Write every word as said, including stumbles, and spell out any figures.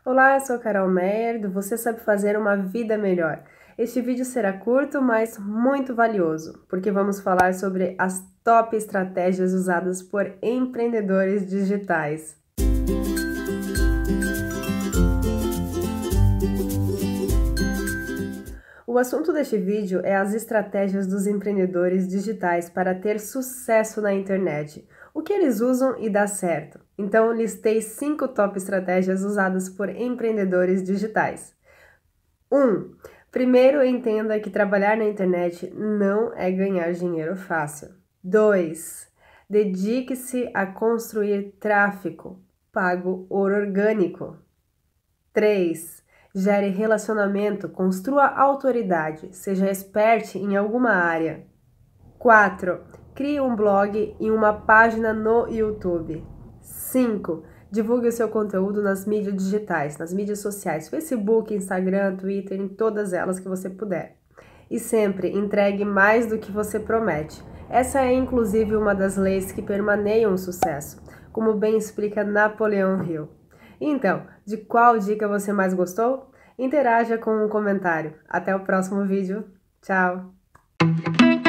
Olá, eu sou Carol Meyer, do Você Sabe Fazer uma Vida Melhor. Este vídeo será curto, mas muito valioso, porque vamos falar sobre as top estratégias usadas por empreendedores digitais. O assunto deste vídeo é as estratégias dos empreendedores digitais para ter sucesso na internet. O que eles usam e dá certo. Então, listei cinco top estratégias usadas por empreendedores digitais. um. Primeiro, entenda que trabalhar na internet não é ganhar dinheiro fácil. dois. Dedique-se a construir tráfego pago orgânico. três. Gere relacionamento, construa autoridade, seja expert em alguma área. quatro. Crie um blog e uma página no YouTube. cinco. Divulgue o seu conteúdo nas mídias digitais, nas mídias sociais, Facebook, Instagram, Twitter, em todas elas que você puder. E sempre entregue mais do que você promete. Essa é inclusive uma das leis que permaneiam o sucesso, como bem explica Napoleão Hill. Então, de qual dica você mais gostou? Interaja com um comentário. Até o próximo vídeo. Tchau!